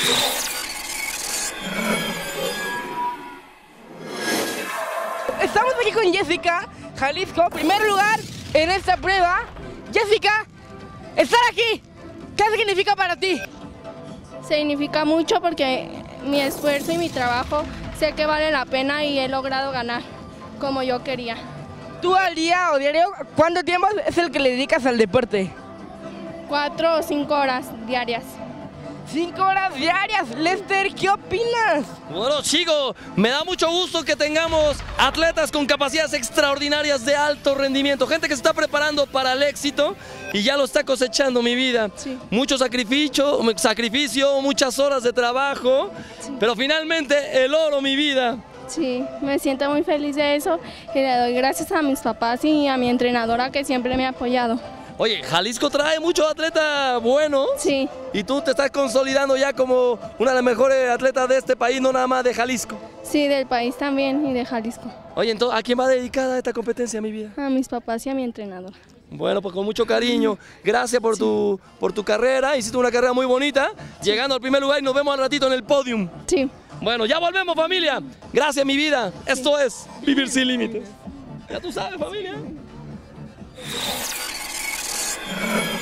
Estamos aquí con Jessica, Jalisco, primer lugar en esta prueba. Jessica, estar aquí, ¿qué significa para ti? Significa mucho porque mi esfuerzo y mi trabajo sé que vale la pena y he logrado ganar como yo quería. ¿Tú al día o diario, cuánto tiempo es el que le dedicas al deporte? 4 o 5 horas diarias. 5 horas diarias. Lester, ¿qué opinas? Bueno, chicos, me da mucho gusto que tengamos atletas con capacidades extraordinarias de alto rendimiento, gente que se está preparando para el éxito y ya lo está cosechando, mi vida. Sí. Mucho sacrificio, muchas horas de trabajo, sí, pero finalmente el oro, mi vida. Sí, me siento muy feliz de eso y le doy gracias a mis papás y a mi entrenadora que siempre me ha apoyado. Oye, Jalisco trae muchos atletas buenos. Sí. Y tú te estás consolidando ya como una de las mejores atletas de este país, no nada más de Jalisco. Sí, del país también y de Jalisco. Oye, entonces, ¿a quién va dedicada esta competencia, mi vida? A mis papás y a mi entrenadora. Bueno, pues con mucho cariño. Gracias por, sí, por tu carrera. Hiciste una carrera muy bonita. Sí. Llegando al primer lugar y nos vemos al ratito en el podium. Sí. Bueno, ya volvemos, familia. Gracias, mi vida. Sí. Esto es Vivir Sin Límites. Ya tú sabes, familia.